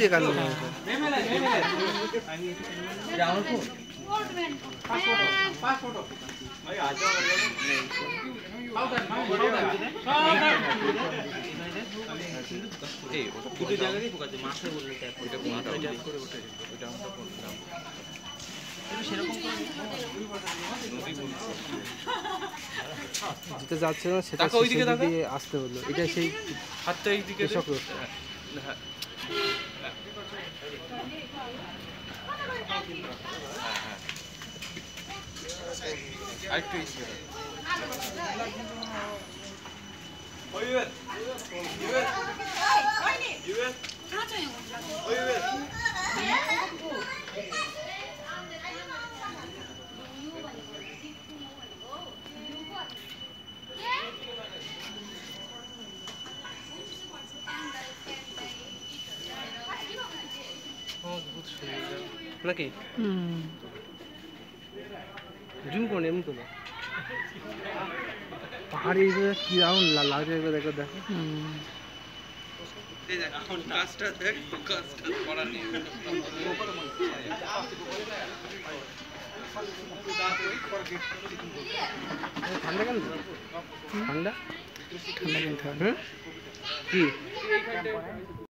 যে কান্না যেটা যাচ্ছে না সেটা দিয়ে আসতে হলো। এটা সেই হাতটা এইদিকে আরেকটু নাকি জুম করে এমন তো পাহাড়ি কি রাউন্ড লাগছে এবার দেখো দেখো ঠান্ডা কেন ঠান্ডা ঠান্ডা কি